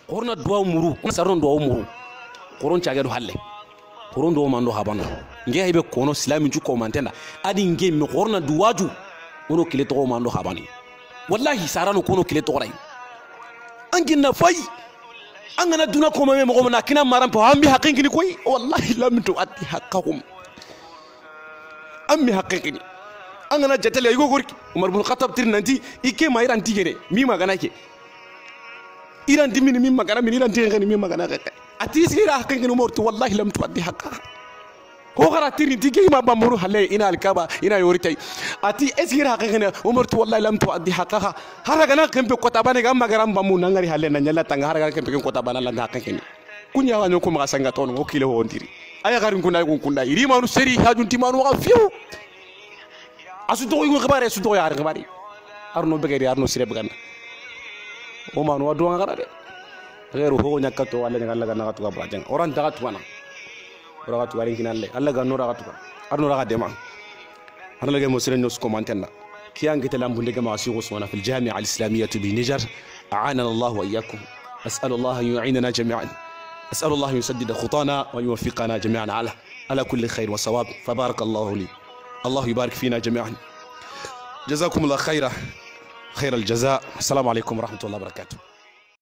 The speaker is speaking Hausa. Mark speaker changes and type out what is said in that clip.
Speaker 1: qorna duwa muru saron duwa muru qoron cagedo halle qoron do mando habano nge haybe kono islamin ju ko mantena adi nge mi qorna duwaju wono kile to mando habani wallahi sarano kono kile to ray angina fay angana duna ko me mo na kina maram pa ambi haqiqini koy wallahi lam tu atti haqqahum ammi haqiqini angana jatale yugo gorki umar ibn khattab tirnanti ike ma iran tigene mi magana ke iran dimini mi magana min iran tigene mi magana ka ati sira haqiqini umar tu wallahi lam tu atti haqqah ko gara tirin tige ma bamuru halle ina alkaba ina yoritay ati esira haqiqini umar tu wallahi lam tu atti haqqah haraga na kempe kota bane gam magaram bamu nangari halle na nyalla tanga haraga kempe kota bana la haqiqini kunya wanyo ko ma sanga ton ko kile ho ndiri aya garin kunna iri manu seri hajunti manu wa fiu asu to ko xibare su to yaar xibari arno begeri arno sire begana o manu wa do ngara de reru ho nyakato wala ngalla ganna gatu ba jang oran daga tuana ora gatu gari kinalle alla ganno raga tu arno raga dema arno lege mo sire nos commentenna kiyangi telambu ndege ma asigo sona fil jami'a al islamiyyah bi Niger a'ana Allah wa iyyakum as'alu Allah an yu'inana jami'an أسأل الله أن يسدد خطانا ويوفقنا جميعا على كل خير وصواب فبارك الله لي الله يبارك فينا جميعا جزاكم الله خير الجزاء السلام عليكم ورحمة الله وبركاته